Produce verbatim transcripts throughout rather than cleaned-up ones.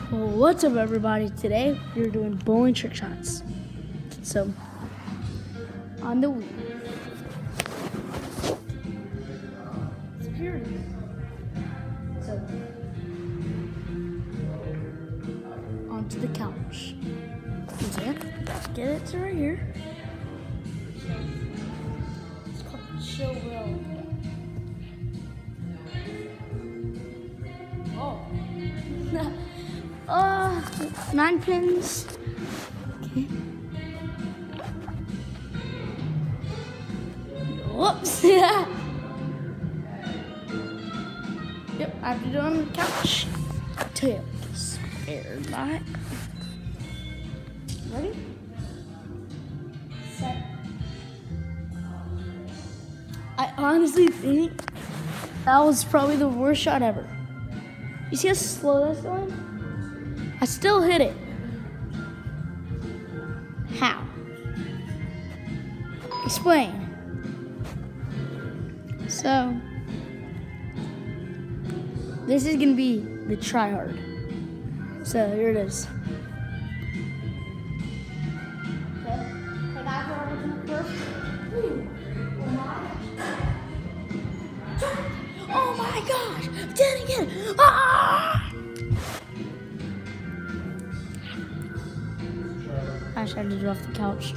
Well, what's up, everybody? Today we're doing bowling trick shots. So, on the wheel. So here it is. So, onto the couch. Okay, get it to right here. It's called Chill Will. Oh. Uh, nine pins. Okay. Whoops. Yeah. Yep, I have to do it on the couch. Tail. Spare that. Ready? Set. I honestly think that was probably the worst shot ever. You see how slow that's going? I still hit it. How? Explain. So, this is gonna be the try hard. So here it is. Okay. I got her first. Oh my gosh! Did it again! Ah! I just had to do it off the couch.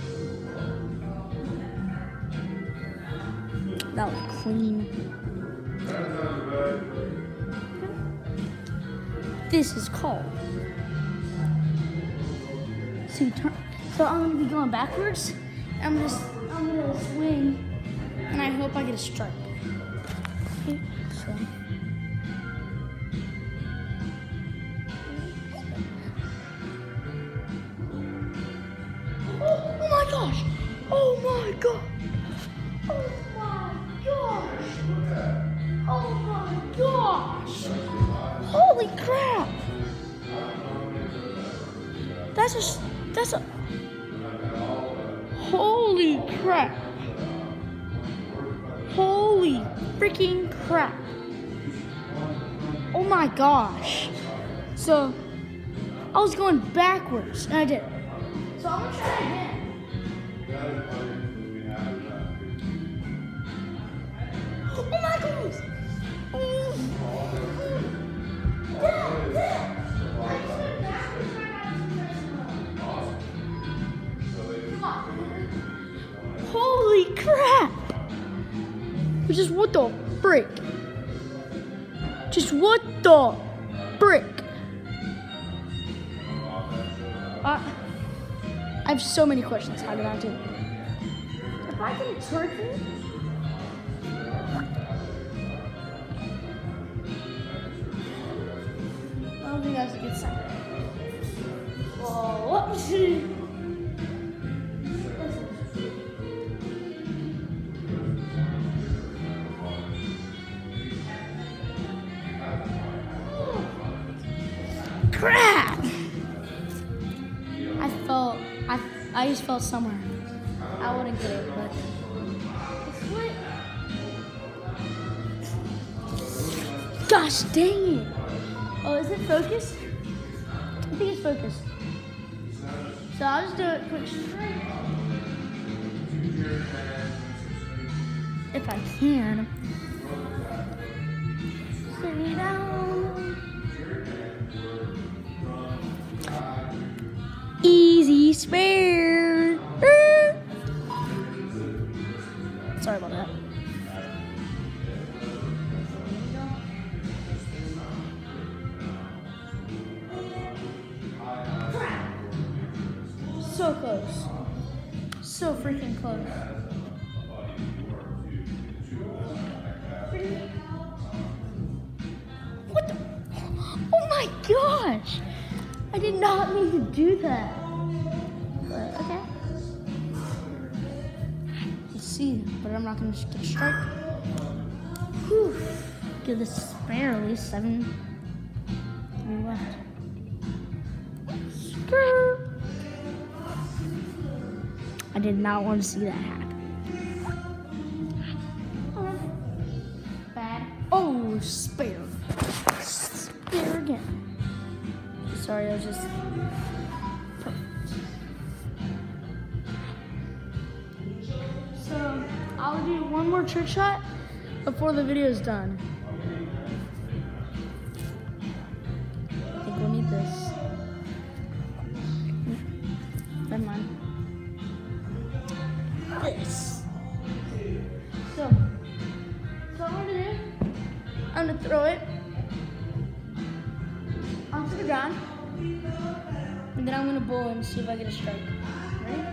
That was clean. This is called. So you turn. So I'm gonna be going backwards. I'm gonna. I'm gonna swing, and I hope I get a strike. Okay. So. Oh my gosh! Oh my god! Oh my gosh! Oh my gosh! Holy crap! That's a. That's a. Holy crap! Holy freaking crap! Oh my gosh! So I was going backwards, and I did. So I'm gonna try again. Oh my goodness! Oh. Dad, Dad. I just went backwards right now. Come on. Holy crap! Just what the frick? Just what the frick? Uh, I have so many questions. How did I do? If I get a turkey, I don't think that's a good sign. Whoa, whoops. Crap! I felt, I, I just felt somewhere. I wouldn't get it, but. Gosh dang it! Oh, is it focused? I think it's focused. So I'll just do it quick straight. If I can. Straight down. Easy spare. Sorry about that. So close. So freaking close. What the? Oh my gosh! I did not mean to do that. But okay. Let's see, but I'm not gonna get a strike. Whew. Give this spare at least seven. Three left. Skirt. I did not want to see that happen. Bad. Oh, spare. Spare again. Sorry, I was just. So I'll do one more trick shot before the video is done. I think we'll need this. Never mind. This. So, so what I'm gonna do, I'm gonna throw it onto the ground, and then I'm gonna bowl and see if I get a strike. Ready?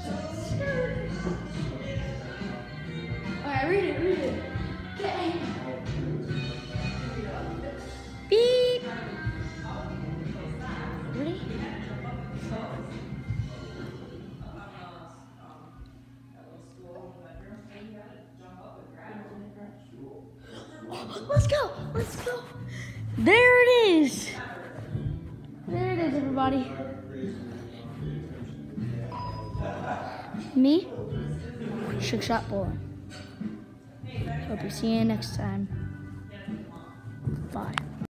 Alright, read it, read it. Okay. Beep. Ready? Let's go, let's go. There it is. There it is, everybody. Me, Shook Shot Bowling. Hope you see you next time. Bye.